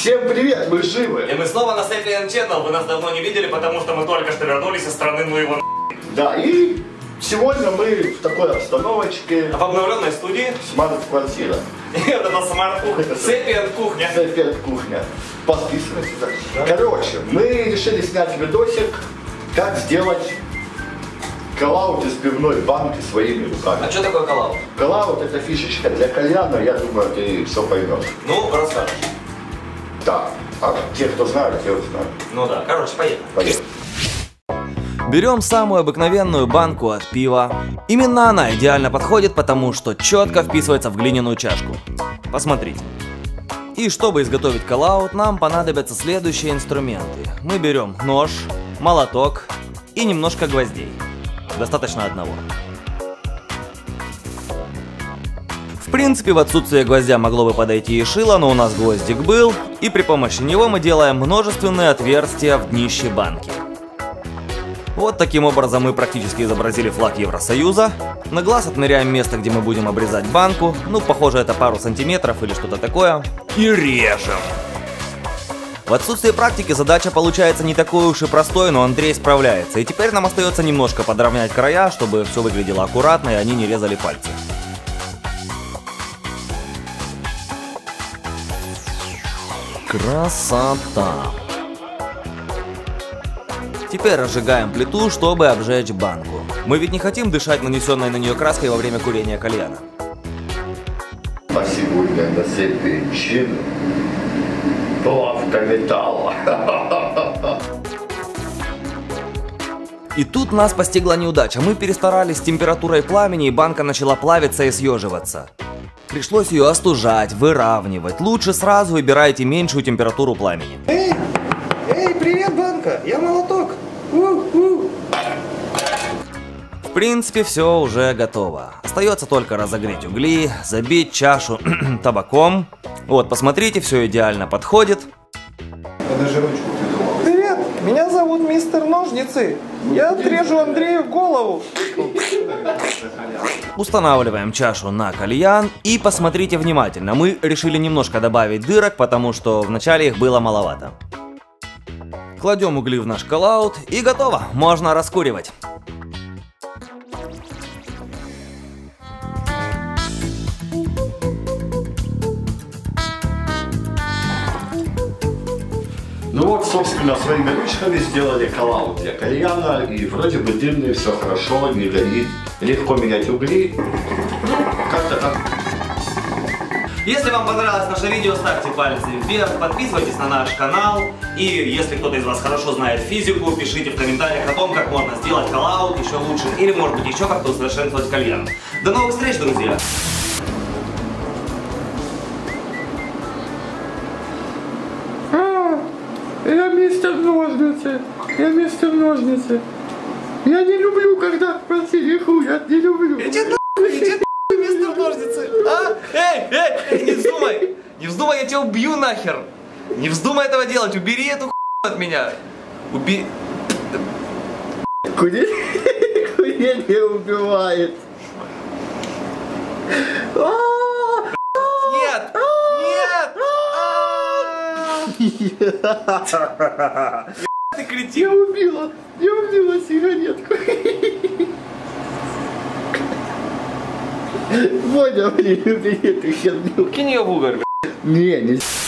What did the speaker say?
Всем привет, мы живы! И мы снова на Sapien Channel, вы нас давно не видели, потому что мы только что вернулись из страны, ну его. Да, и сегодня мы в такой обстановочке. В обновленной студии. Смарт-квартира. Это на смарт-кухня. Sapien кухня. Sapien кухня. Подписывайтесь. Короче, мы решили снять видосик, как сделать коллаут из пивной банки своими руками. А что такое коллаут? Коллаут — это фишечка для кальяна, я думаю, ты все поймешь. Ну, расскажешь. Да, а те, кто знают, те знают. Ну да, короче, поехали. Поехали. Берем самую обыкновенную банку от пива. Именно она идеально подходит, потому что четко вписывается в глиняную чашку. Посмотрите. И чтобы изготовить коллаут, нам понадобятся следующие инструменты. Мы берем нож, молоток и немножко гвоздей. Достаточно одного. В принципе, в отсутствие гвоздя могло бы подойти и шило, но у нас гвоздик был, и при помощи него мы делаем множественные отверстия в днище банки. Вот таким образом мы практически изобразили флаг Евросоюза. На глаз отмеряем место, где мы будем обрезать банку, ну, похоже, это пару сантиметров или что-то такое, и режем. В отсутствие практики задача получается не такой уж и простой, но Андрей справляется. И теперь нам остается немножко подровнять края, чтобы все выглядело аккуратно и они не резали пальцы. Красота! Теперь разжигаем плиту, чтобы обжечь банку. Мы ведь не хотим дышать нанесенной на нее краской во время курения кальяна. А сегодня на Sapien Channel плавка металла. И тут нас постигла неудача. Мы перестарались с температурой пламени, и банка начала плавиться и съеживаться. Пришлось ее остужать, выравнивать. Лучше сразу выбирайте меньшую температуру пламени. Эй, привет, банка! Я молоток! В принципе, все уже готово. Остается только разогреть угли, забить чашу табаком. Вот, посмотрите, все идеально подходит. Привет! Меня зовут мистер Ножницы. Я отрежу Андрею голову. Устанавливаем чашу на кальян и посмотрите внимательно. Мы решили немножко добавить дырок, потому что вначале их было маловато. Кладем угли в наш коллаут и готово. Можно раскуривать. Ну вот, собственно, своими ручками сделали коллаут для кальяна, и вроде бы дымный, все хорошо, не горит, легко менять угли, ну, как-то так. Если вам понравилось наше видео, ставьте пальцы вверх, подписывайтесь на наш канал. И если кто-то из вас хорошо знает физику, пишите в комментариях о том, как можно сделать коллаут еще лучше. Или, может быть, еще как-то усовершенствовать кальян. До новых встреч, друзья! Я мистер Ножницы. Я мистер Ножницы. Я не люблю, когда в квартире хуят. Не люблю. Иди нахуй, мистер Ножницы! А? Эй, не вздумай! Не вздумай, я тебя убью нахер! Не вздумай этого делать, убери эту хуйню от меня! Курение убивает. Нет! Нет! Ты кретин! Я убила сигаретку. Водя, блин, убери эту херню. Кинь ее в угол, Не.